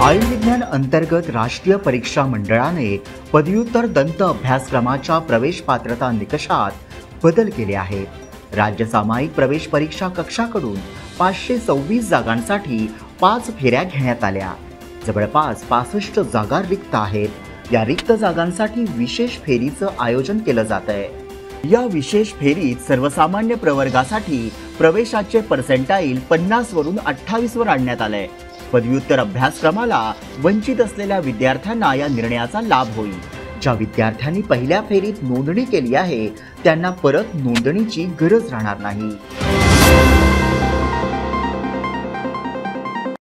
आयुर्विज्ञान विज्ञान अंतर्गत राष्ट्रीय परीक्षा मंडळाने पदव्युत्तर दंत अभ्यासक्रमाच्या प्रवेश पात्रता निकषात बदल केले आहेत। राज्य सामायिक प्रवेश परीक्षा कक्षाकडून 526 जागांसाठी 5 फेऱ्या घेण्यात आल्या। जवळपास 65 जागा रिक्त आहेत। या रिक्त जागांसाठी विशेष फेरीचं आयोजन केलं जात आहे। या विशेष फेरीत सर्वसामान्य प्रवर्गासाठी प्रवेशाचे पर्सेंटाईल 50 वरून 28 वर आणण्यात आले। पदव्युत्तर अभ्यासक्रमाला वंचित असलेल्या विद्यार्थ्यांना या निर्णयाचा लाभ होईल। ज्या विद्यार्थ्यांनी पहिल्या फेरीत नोंदणी केली आहे त्यांना परत नोंदणीची गरज राहणार नाही।